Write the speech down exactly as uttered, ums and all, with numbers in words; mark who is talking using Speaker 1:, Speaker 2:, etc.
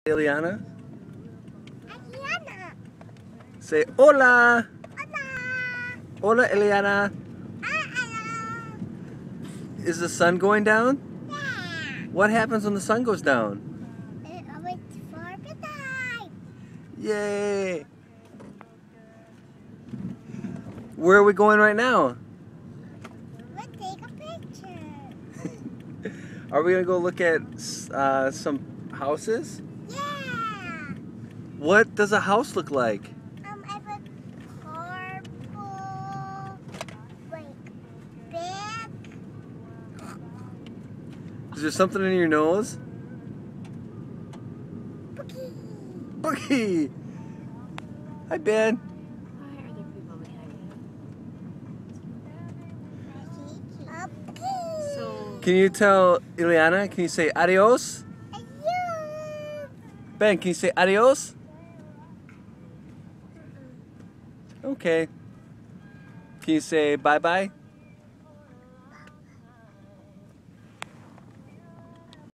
Speaker 1: Ileana?
Speaker 2: Ileana.
Speaker 1: Say hola.
Speaker 2: Hola.
Speaker 1: Hola, Ileana.
Speaker 2: Hola.
Speaker 1: Is the sun going down?
Speaker 2: Yeah.
Speaker 1: What happens when the sun goes down?
Speaker 2: It waits for bedtime.
Speaker 1: Yay! Where are we going right now?
Speaker 2: Let's take a picture.
Speaker 1: Are we gonna go look at uh, some houses?
Speaker 2: Yeah.
Speaker 1: What does a house look like?
Speaker 2: Um, I put purple, like, big.
Speaker 1: Is there something in your nose?
Speaker 2: Bookie.
Speaker 1: Boogie! Hi, Ben.
Speaker 3: Why are there people behind you?
Speaker 2: A bookie.
Speaker 3: So,
Speaker 1: Can you tell Ileana? Can you say adios?
Speaker 2: Hello.
Speaker 1: Ben, can you say adios? Okay. Can you say bye bye?